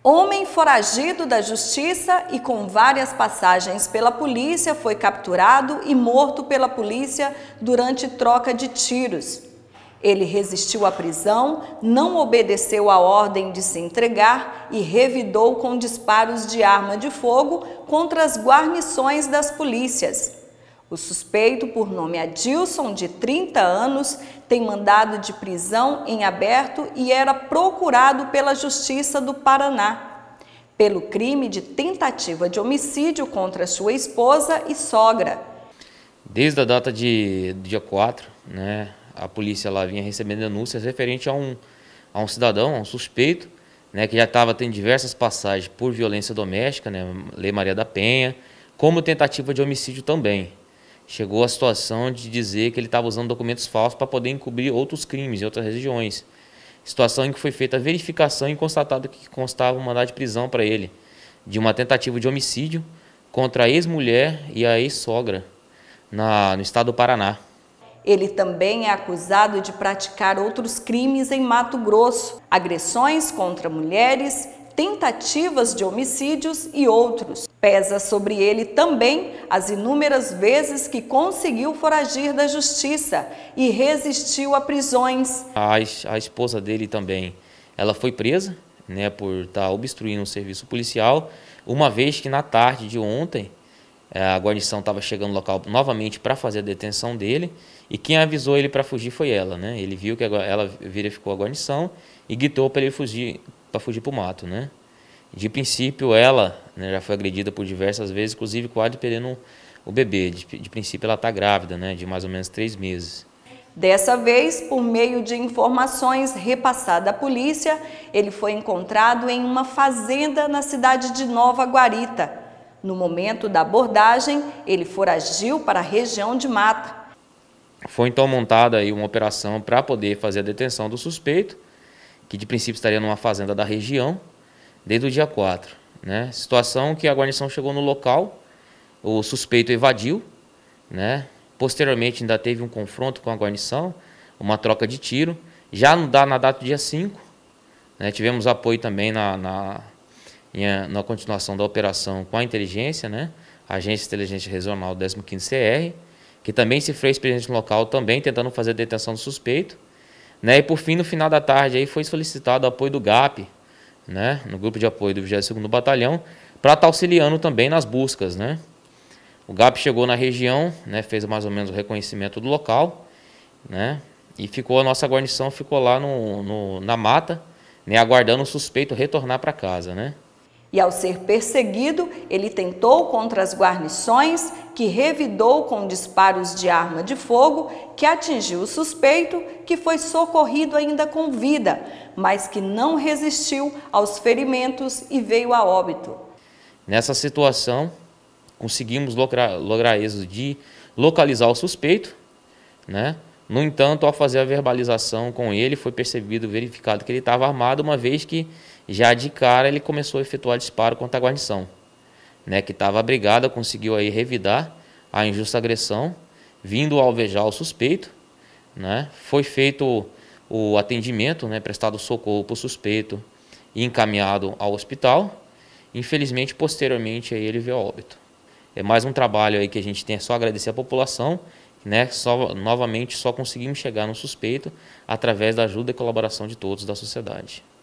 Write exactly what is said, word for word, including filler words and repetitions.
Homem foragido da justiça e com várias passagens pela polícia foi capturado e morto pela polícia durante troca de tiros. Ele resistiu à prisão, não obedeceu à ordem de se entregar e revidou com disparos de arma de fogo contra as guarnições das polícias. O suspeito, por nome Adilson, de trinta anos, tem mandado de prisão em aberto e era procurado pela Justiça do Paraná, pelo crime de tentativa de homicídio contra sua esposa e sogra. Desde a data de dia quatro, né, a polícia lá vinha recebendo denúncias referente a um, a um cidadão, a um suspeito, né, que já estava tendo diversas passagens por violência doméstica, né, Lei Maria da Penha, como tentativa de homicídio também. Chegou à situação de dizer que ele estava usando documentos falsos para poder encobrir outros crimes em outras regiões. Situação em que foi feita a verificação e constatado que constava um mandado de prisão para ele, de uma tentativa de homicídio contra a ex-mulher e a ex-sogra no estado do Paraná. Ele também é acusado de praticar outros crimes em Mato Grosso, agressões contra mulheres, tentativas de homicídios e outros. Pesa sobre ele também as inúmeras vezes que conseguiu foragir da justiça e resistiu a prisões. A, a esposa dele também, ela foi presa, né, por estar obstruindo o serviço policial, uma vez que na tarde de ontem a guarnição estava chegando no local novamente para fazer a detenção dele e quem avisou ele para fugir foi ela, né? Ele viu que ela verificou a guarnição e gritou para ele fugir, para fugir para o mato, né? De princípio, ela, né, já foi agredida por diversas vezes, inclusive quase perdendo o bebê. De, de princípio, ela está grávida, né, de mais ou menos três meses. Dessa vez, por meio de informações repassadas à polícia, ele foi encontrado em uma fazenda na cidade de Nova Guarita. No momento da abordagem, ele foragiu para a região de Mata. Foi então montada aí uma operação para poder fazer a detenção do suspeito, que de princípio estaria numa fazenda da região, desde o dia quatro. Né? Situação que a guarnição chegou no local, o suspeito evadiu, né? Posteriormente ainda teve um confronto com a guarnição, uma troca de tiro. Já na data do dia cinco, né? Tivemos apoio também na, na, na continuação da operação com a inteligência, né? A Agência de Inteligência Regional décimo quinto C R, que também se fez presente no local, também tentando fazer a detenção do suspeito. Né? E por fim, no final da tarde, aí foi solicitado o apoio do G A P, né, no grupo de apoio do vigésimo segundo Batalhão, para estar auxiliando também nas buscas. Né. O G A P chegou na região, né, fez mais ou menos o reconhecimento do local, né, e ficou, a nossa guarnição ficou lá no, no, na mata, né, aguardando o suspeito retornar para casa. Né. E ao ser perseguido, ele tentou contra as guarnições, que revidou com disparos de arma de fogo, que atingiu o suspeito, que foi socorrido ainda com vida, mas que não resistiu aos ferimentos e veio a óbito. Nessa situação, conseguimos lograr, lograr êxito de localizar o suspeito, né? No entanto, ao fazer a verbalização com ele, foi percebido, verificado que ele estava armado, uma vez que já de cara ele começou a efetuar disparo contra a guarnição, né, que estava abrigada, conseguiu aí revidar a injusta agressão, vindo alvejar o suspeito, né, foi feito o atendimento, né, prestado socorro para o suspeito e encaminhado ao hospital. Infelizmente, posteriormente, aí ele veio a óbito. É mais um trabalho aí que a gente tem, é só agradecer à população, né, só, novamente só conseguimos chegar no suspeito através da ajuda e colaboração de todos da sociedade.